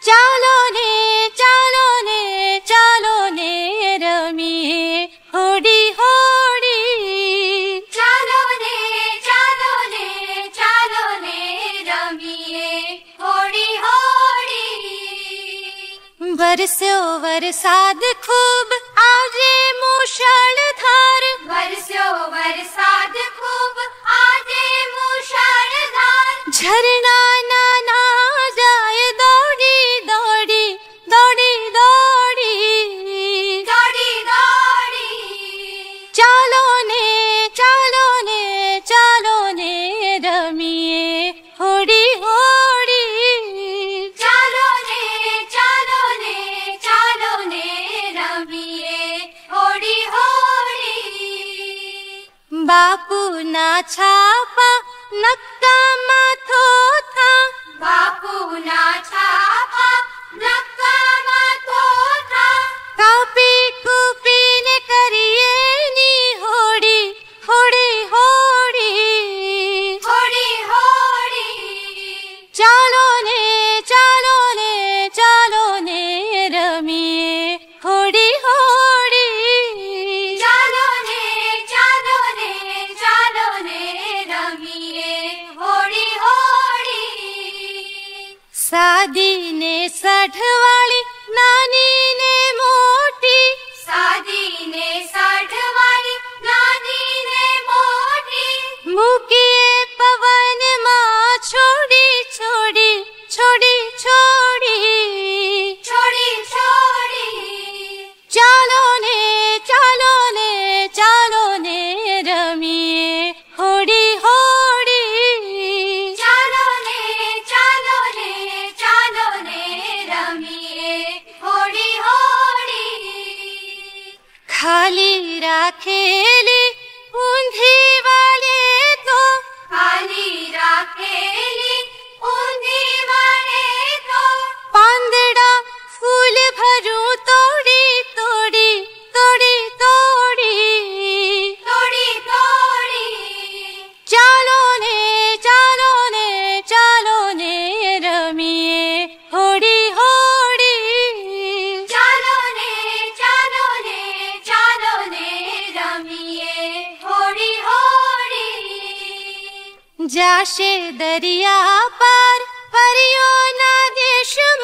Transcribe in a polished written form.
ચાલો ને ચાલો ને રમીએ હોડી હોડી। ચાલો ને રમીએ હોડી હોડી। વરસ્યો વરસાદ ખૂબ આજે મુશળધાર। વરસ્યો વરસાદ ખૂબ આજે મુશળધાર। ઝરણા નાના જાય દોડી દોડી દોડી દોડી દોડી દોડી। ચાલો ને રમીએ હોડી હોડી। ચાલો ને રમીએ હોડી હોડી। બાપુના છાપા નક્કામાં થોથા। બાપુના છાપા નક્કામાં થોથા। કાપી કૂપીને કરીએ ની હોડી હોડી હોડી। હોડી હોડી। ચાલો ને રમીએ હોડી હોડી। ચાલો ને રમીએ હોડી હોડી। સાદી ને સઢવાળી નાની ને મોટી। સાદી ને સાઢવાળી નાની ને મોટી। મૂકીએ પવનમાં છોડી છોડી છોડી છોડી। છોડી છોડી। ચાલો ને રમીએ હોડી હોડી। ચાલો ને રમીએ હોડી હોડી। ખાલી રાખેલી ઊંધી વાળે તો ખાલી રાખેલી ઊંધી વાળે તો પાંદડા ફૂલ ભરું તોડી તોડી તોડી તોડી। તોડી તોડી। ચાલો ને રમીએ હોડી હોડી। ચાલો ને રમીએ હોડી હોડી। જાશે દરિયા પાર પરીઓના દેશમાં।